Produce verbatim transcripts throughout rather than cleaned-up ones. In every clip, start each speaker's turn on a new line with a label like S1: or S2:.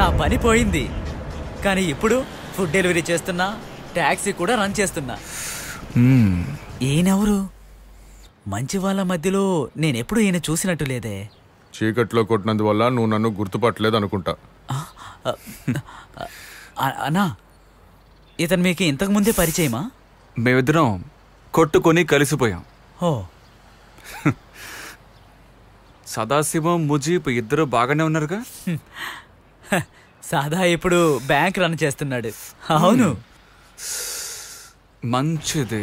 S1: పని పోయింది. కానీ ఇప్పుడు ఫుడ్ డెలివరీ చేస్తున్నా, ట్యాక్సీ కూడా రన్ చేస్తున్నా. ఈయనెవరు? మంచి వాళ్ళ మధ్యలో నేనెప్పుడు ఈయన చూసినట్టు లేదే.
S2: చీకట్లో కొట్టినందువల్ల నువ్వు నన్ను గుర్తుపట్టలేదు అనుకుంటా.
S1: అన్నా, ఇతను మీకు ఇంతకు ముందే పరిచయమా?
S3: మేమిద్దరం కొట్టుకొని కలిసిపోయాం.
S1: ఓ,
S3: సదాశివం, ముజీబ్ ఇద్దరు బాగానే ఉన్నారుగా?
S1: సాదా ఇప్పుడు బ్యాంక్ రన్ చేస్తున్నాడు. అవును,
S3: మంచిది.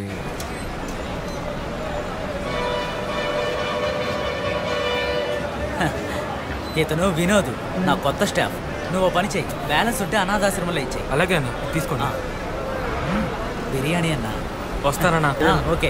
S1: ఇతను వినోద్, నా కొత్త స్టాఫ్. నువ్వు పని చెయ్యి, బ్యాలెన్స్ ఉంటే అనాథాశ్రమంలో ఇచ్చేయి.
S4: అలాగే అన్న, తీసుకోండి.
S1: బిర్యానీ అన్నా.
S4: వస్తానన్నా.
S1: ఓకే.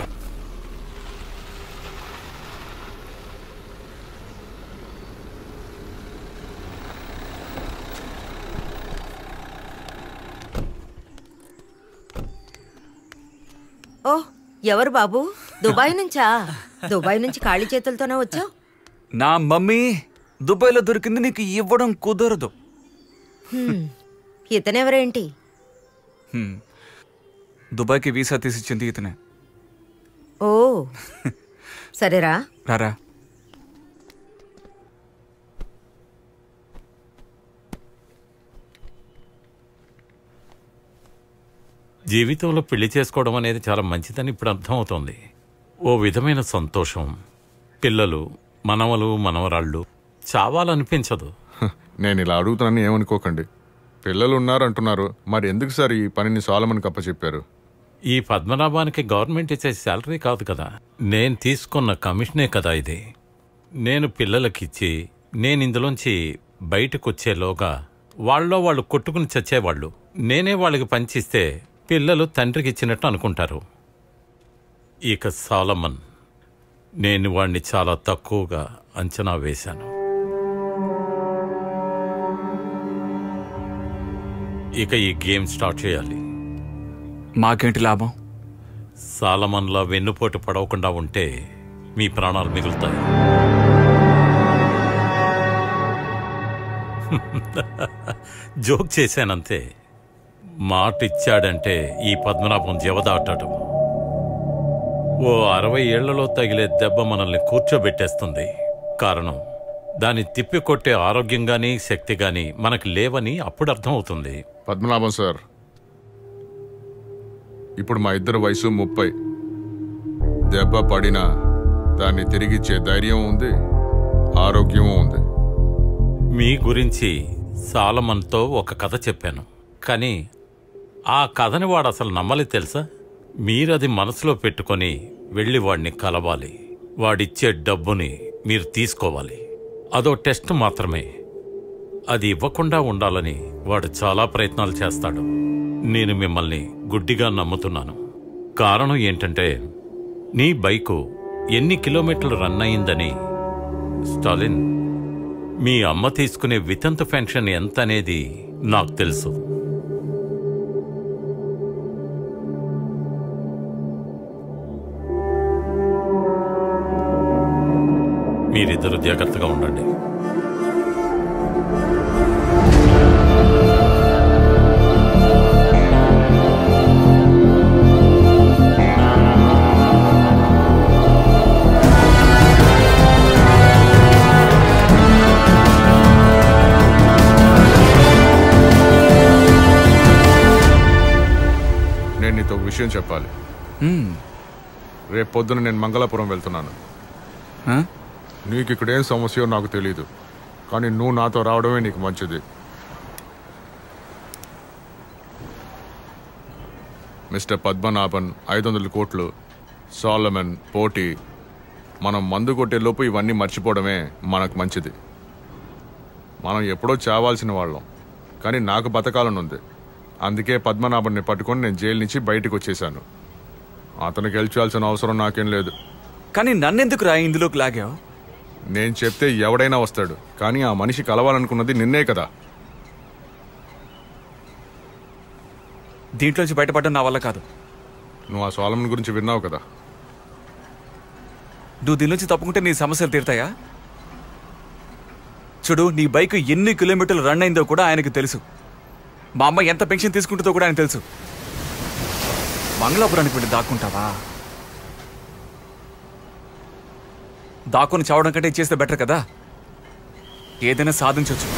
S5: ఓ, ఎవరు బాబు? దుబాయ్ నుంచా? దుబాయ్ నుంచి ఖాళీ చేతులతోనే వచ్చావు?
S3: నా మమ్మీ దుబాయ్లో దొరికింది, నీకు ఇవ్వడం కుదరదు.
S5: ఇతనెవరేంటి?
S3: దుబాయ్కి వీసా తీసిచ్చింది ఇతనే.
S5: ఓ, సరేరా.
S3: రారా.
S6: జీవితంలో పెళ్లి చేసుకోవడం అనేది చాలా మంచిదని ఇప్పుడు అర్థమవుతోంది. ఓ విధమైన సంతోషం. పిల్లలు, మనవలు, మనవరాళ్ళు. చావాలనిపించదు.
S2: నేను ఇలా అడుగుతానని ఏమనుకోకండి. పిల్లలు ఉన్నారంటున్నారు, మరి ఎందుకు సార్ ఈ పనిని సోలమన్ కప్పచెప్పారు?
S6: ఈ పద్మనాభానికి గవర్నమెంట్ ఇచ్చే శాలరీ కాదు కదా, నేను తీసుకున్న కమిషనే కదా ఇది. నేను పిల్లలకిచ్చి నేను ఇందులోంచి బయటకు వచ్చేలోగా వాళ్ళలో వాళ్ళు కొట్టుకుని చచ్చేవాళ్ళు. నేనే వాళ్ళకి పంచిస్తే పిల్లలు తండ్రికి ఇచ్చినట్టు అనుకుంటారు. ఇక సోలమన్, నేను వాణ్ణి చాలా తక్కువగా అంచనా వేశాను. ఇక ఈ గేమ్ స్టార్ట్ చేయాలి.
S3: మాకేంటి లాభం?
S6: సోలమన్లా వెన్నుపోటు పడవకుండా ఉంటే మీ ప్రాణాలు మిగులుతాయి. జోక్ చేశానంతే. మాట ఇచ్చాడంటే ఈ పద్మనాభం జవదాటడం. ఓ అరవై ఏళ్లలో తగిలే దెబ్బ మనల్ని కూర్చోబెట్టేస్తుంది. కారణం, దాన్ని తిప్పికొట్టే ఆరోగ్యం గానీ శక్తి గానీ మనకు లేవని అప్పుడు అర్థమవుతుంది.
S2: పద్మనాభం సార్, ఇప్పుడు మా ఇద్దరు వయసు ముప్పై. దెబ్బ పడినా దాన్ని తిరిగిచ్చే ధైర్యం ఉంది, ఆరోగ్యం ఉంది.
S6: మీ గురించి సోలమన్తో ఒక కథ చెప్పాను, కానీ ఆ కథని వాడు అసలు నమ్మలే తెలుసా. మీరది మనసులో పెట్టుకొని వెళ్ళి వాడిని కలవాలి. వాడిచ్చే డబ్బుని మీరు తీసుకోవాలి. అదో టెస్ట్ మాత్రమే. అది ఇవ్వకుండా ఉండాలని వాడు చాలా ప్రయత్నాలు చేస్తాడు. నేను మిమ్మల్ని గుడ్డిగా నమ్ముతున్నాను. కారణం ఏంటంటే, నీ బైకు ఎన్ని కిలోమీటర్లు రన్ అయిందని. స్టాలిన్, మీ అమ్మ తీసుకునే వితంతు పెన్షన్ ఎంత అనేది నాకు తెలుసు. మీరిద్దరు జాగ్రత్తగా ఉండండి.
S2: నేను నీతో ఒక విషయం చెప్పాలి. రేపు పొద్దున నేను మంగళాపురం వెళ్తున్నాను. నీకు ఇక్కడేం సమస్యో నాకు తెలీదు, కానీ నువ్వు నాతో రావడమే నీకు మంచిది. మిస్టర్ పద్మనాభన్ ఐదు వందల కోట్లు, సోలమన్ పోటీ. మనం మందు కొట్టే లోపు ఇవన్నీ మర్చిపోవడమే మనకు మంచిది. మనం ఎప్పుడో చావాల్సిన వాళ్ళం, కానీ నాకు బతకాలని ఉంది. అందుకే పద్మనాభన్ని పట్టుకొని నేను జైలు నుంచి బయటకు వచ్చేసాను. అతను గెలిచాల్సిన అవసరం నాకేం లేదు.
S3: కానీ నన్నెందుకు రా ఇందులోకి లాగావు?
S2: నేను చెప్తే ఎవడైనా వస్తాడు, కానీ ఆ మనిషి కలవాలనుకున్నది నిన్నే కదా.
S3: దీంట్లోంచి బయటపడడం నా వల్ల కాదు.
S2: నువ్వు ఆ సోలమన్ గురించి విన్నావు కదా.
S3: నువ్వు దీని నుంచి తప్పుకుంటే నీ సమస్యలు తీరుతాయా? చూడు, నీ బైక్ ఎన్ని కిలోమీటర్లు రన్ అయిందో కూడా ఆయనకు తెలుసు. మా అమ్మ ఎంత పెన్షన్ తీసుకుంటుందో కూడా ఆయన తెలుసు. మంగళాపురానికి వెళ్ళి దాక్కుంటావా? దాక్కుని చావడం కంటే చేస్తే బెటర్ కదా. ఏదైనా సాధించవచ్చు.